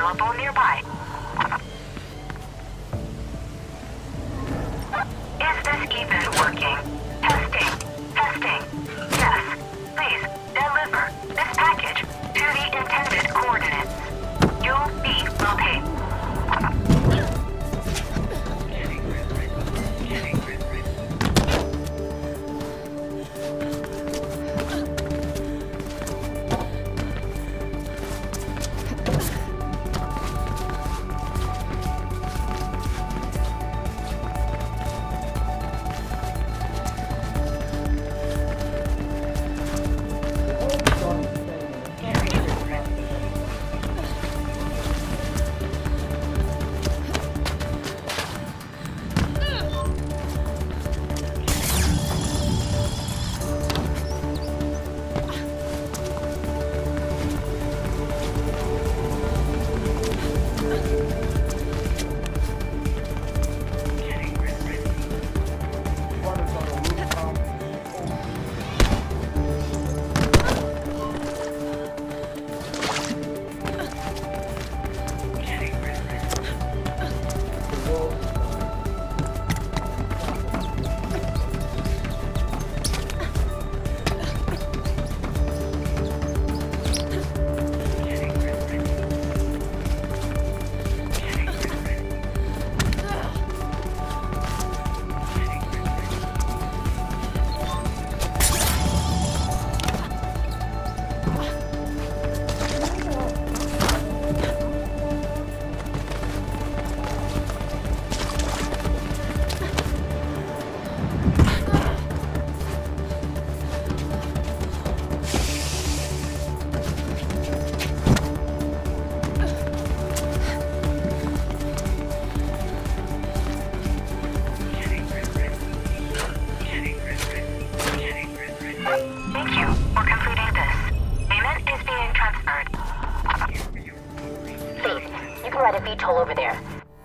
available nearby. Is this even working? Testing. Testing. Yes. Please, deliver this package to the intended coordinates. You'll be well paid. VTOL over there.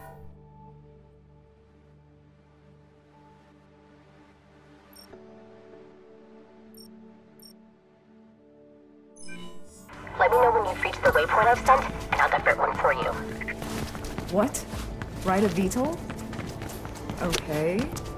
Let me know when you've reached the waypoint I've sent, and I'll divert one for you. What? Ride a VTOL? Okay.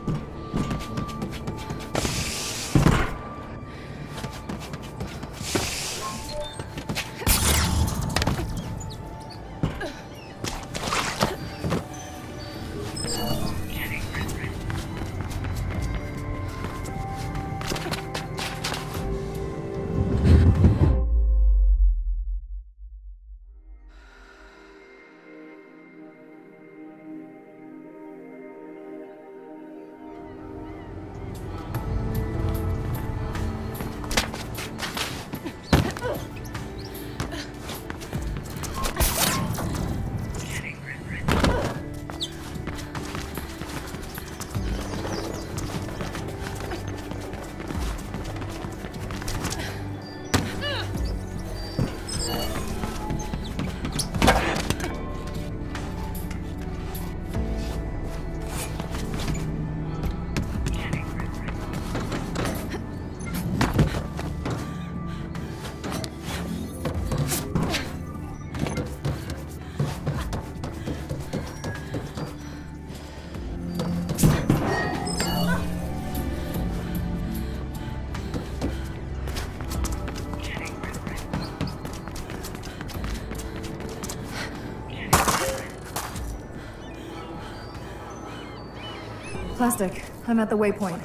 Plastic. I'm at the waypoint.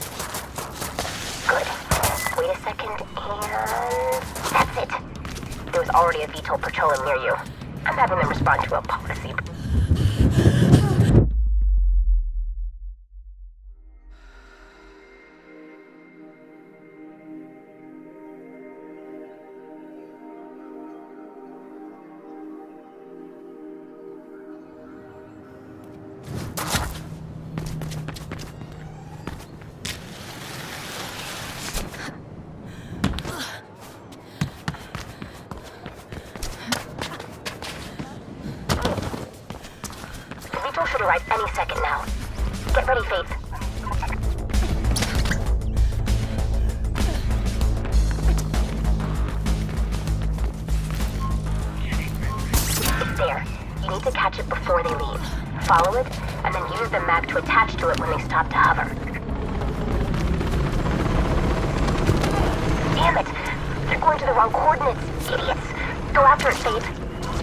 Good. Wait a second, and... that's it! There was already a VTOL patrolling near you. I'm having them respond to a policy. Should arrive any second now. Get ready, Faith. It's there. You need to catch it before they leave. Follow it, and then use the mag to attach to it when they stop to hover. Damn it! They're going to the wrong coordinates, idiots! Go after it, Faith.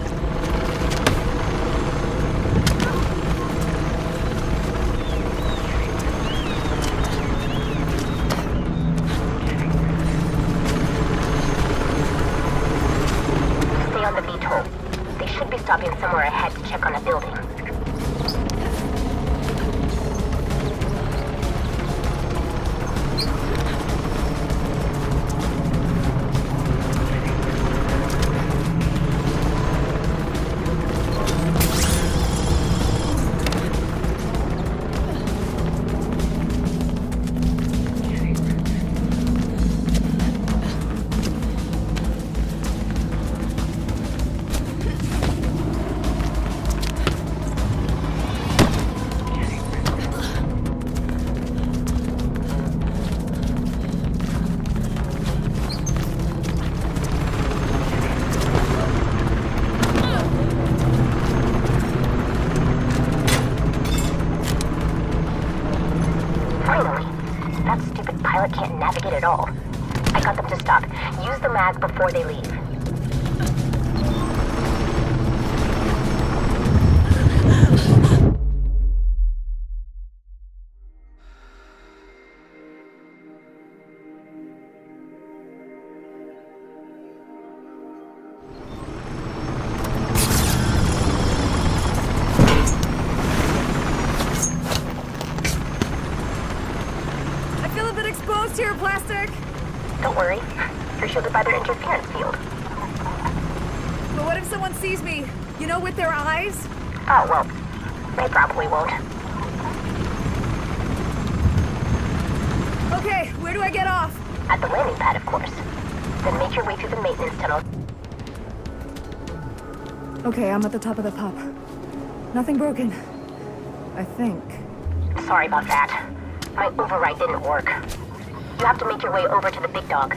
Stay on the VTOL. They should be stopping somewhere ahead to check on a building. That stupid pilot can't navigate at all. I got them to stop. Use the mag before they leave. Exposed here, plastic! Don't worry. You're shielded by their interference field. But what if someone sees me? You know, with their eyes? Oh, well, they probably won't. Okay, where do I get off? At the landing pad, of course. Then make your way through the maintenance tunnel. Okay, I'm at the top of the pub. Nothing broken. I think. Sorry about that. My override didn't work. You have to make your way over to the big dog.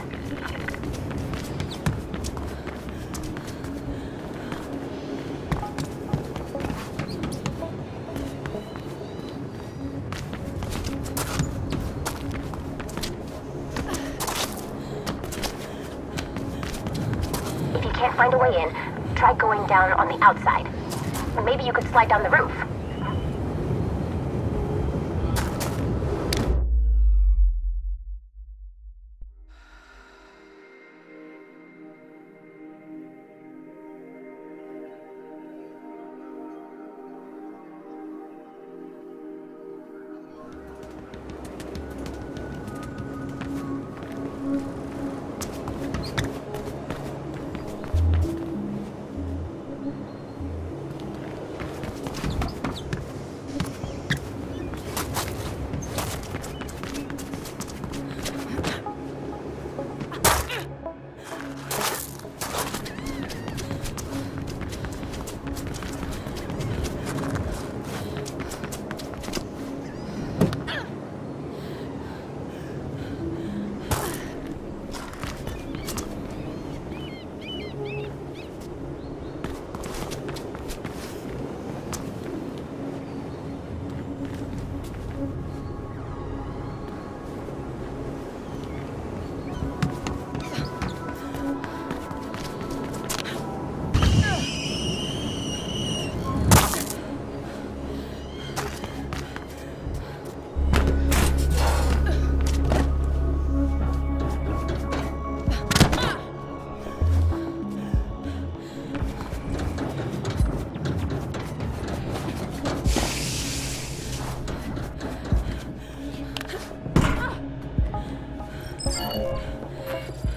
If you can't find a way in, try going down on the outside. Maybe you could slide down the roof.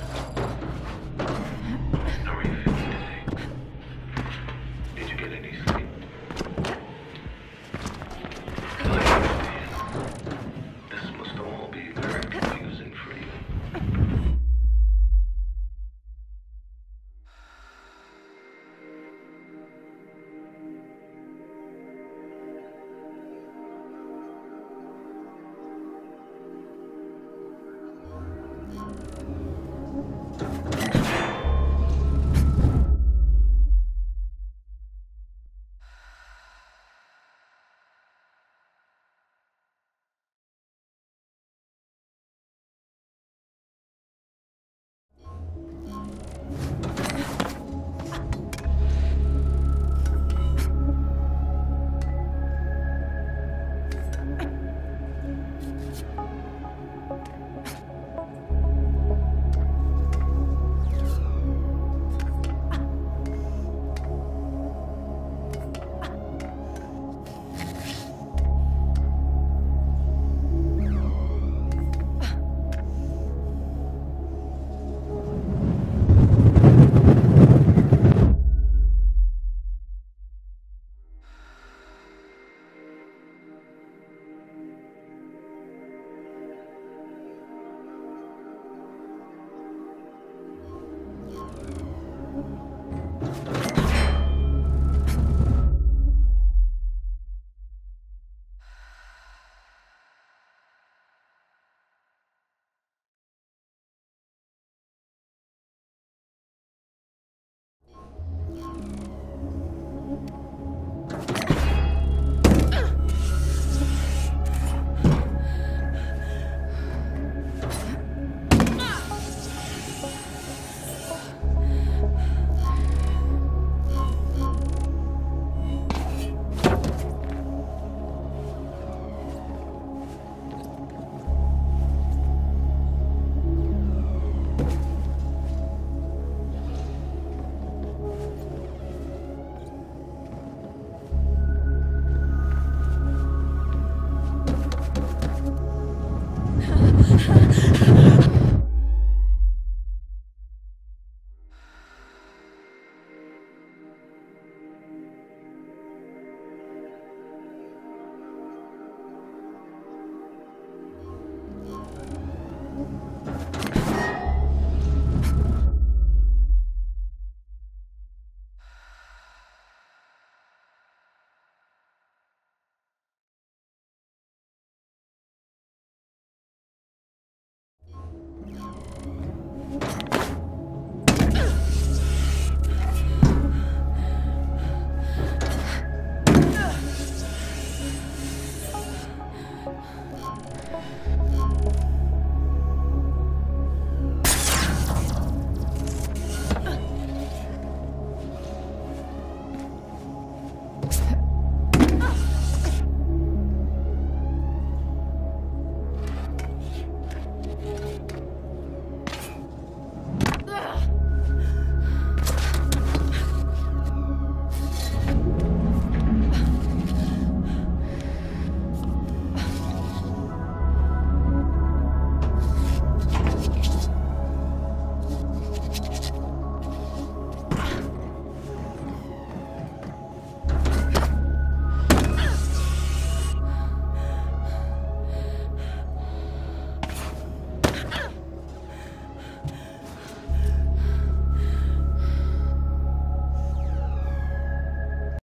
Did you get any sleep?